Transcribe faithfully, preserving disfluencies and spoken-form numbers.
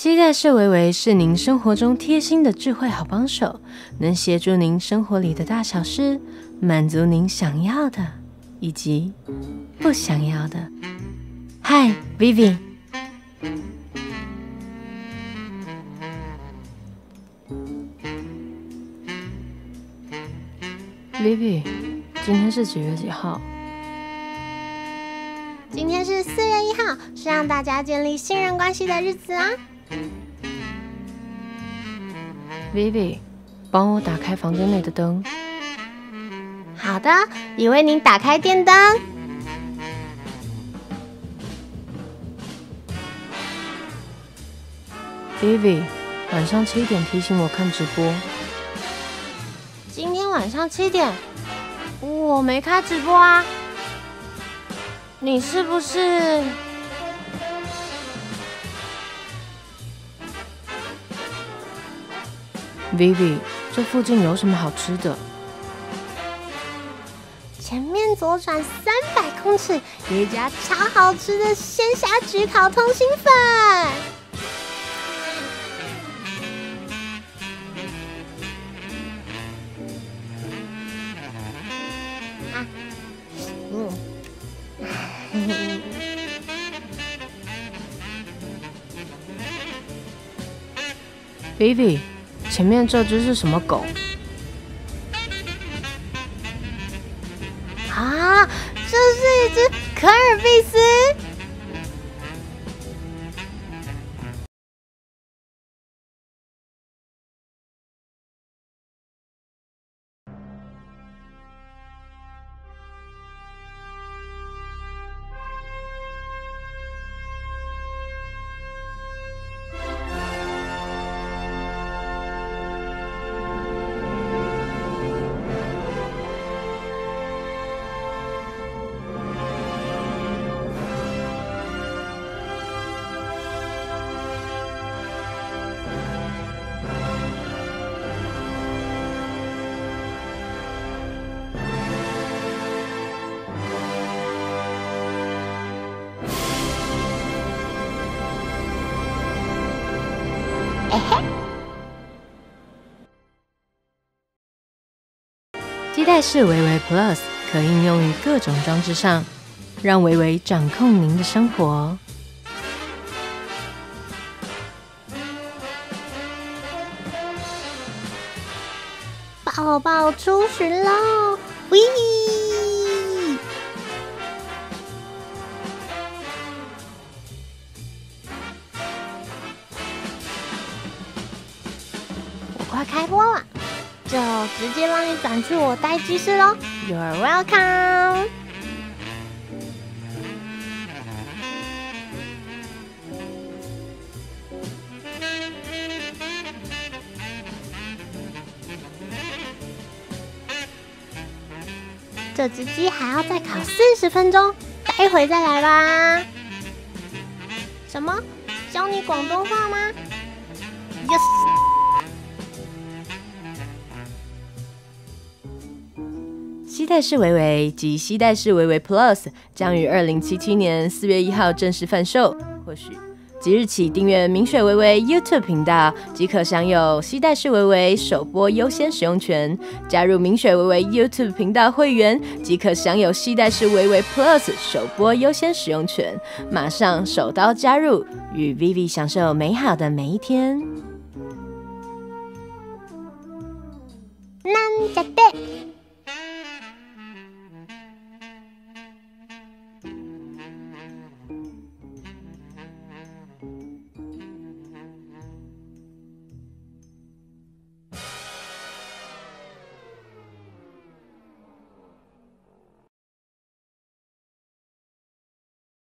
期待是维维是您生活中贴心的智慧好帮手，能协助您生活里的大小事，满足您想要的以及不想要的。嗨 ，Vivi。Vivi， 今天是几月几号？ 今天是四月一号，是让大家建立信任关系的日子啊。 Vivi， 帮我打开房间内的灯。 好的，已为您打开电灯。 Vivi， 晚上七点提醒我看直播。 今天晚上七点，我没开直播啊。你是不是 ？Vivi， 这附近有什么好吃的？ 前面左转三百公尺，有一家超好吃的鲜虾焗烤通心粉。啊，嗯。 Vivi， 前面这只是什么狗？ 啊，这是一只可尔必斯。 基带式维维 Plus 可应用于各种装置上，让维维掌控您的生活。 宝宝出巡喽！喂！我快开播了，就直接让你转去我待机室喽。You're welcome。这只鸡还要再烤四十分钟，待会再来吧。什么？教你广东话吗 ？Yes。 期待式维维及期待式维维 Plus 将于二零七七年四月一号正式贩售。或许即日起订阅明水维维 YouTube 频道，即可享有期待式维维首播优先使用权。加入明水维维 YouTube 频道会员，即可享有期待式维维 Plus 首播优先使用权。马上手刀加入，与 Vivi 享受美好的每一天。 なんちゃって